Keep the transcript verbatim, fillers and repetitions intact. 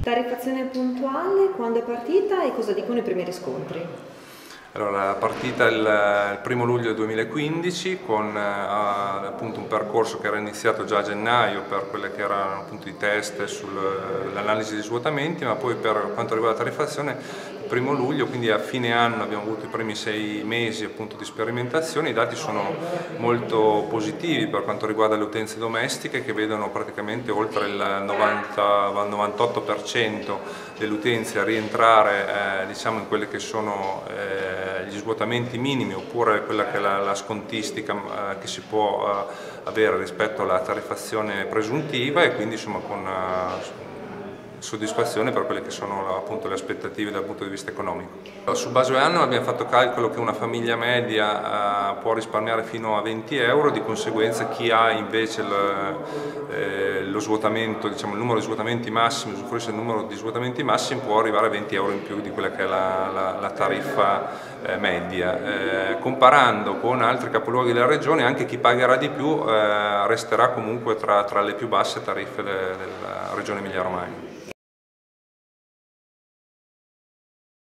Tariffazione puntuale, quando è partita e cosa dicono i primi riscontri? Allora, è partita il, il primo luglio duemilaquindici con eh, appunto un percorso che era iniziato già a gennaio per quelle che erano appunto i test sull'analisi dei svuotamenti, ma poi per quanto riguarda la tariffazione il primo luglio, quindi a fine anno abbiamo avuto i primi sei mesi appunto di sperimentazione. I dati sono molto positivi per quanto riguarda le utenze domestiche, che vedono praticamente oltre il novanta, novantotto per cento delle utenze a rientrare eh, diciamo in quelle che sono eh, gli svuotamenti minimi, oppure quella che è la, la scontistica eh, che si può eh, avere rispetto alla tariffazione presuntiva, e quindi insomma con eh, soddisfazione per quelle che sono appunto le aspettative dal punto di vista economico. Su base anno abbiamo fatto calcolo che una famiglia media eh, può risparmiare fino a venti euro, di conseguenza chi ha invece il, eh, lo svuotamento, diciamo il numero di svuotamenti massimi, usufruisce del numero di svuotamenti massimi, può arrivare a venti euro in più di quella che è la, la, la tariffa eh, media. Eh, comparando con altri capoluoghi della regione, anche chi pagherà di più eh, resterà comunque tra, tra le più basse tariffe de, della regione Emilia Romagna.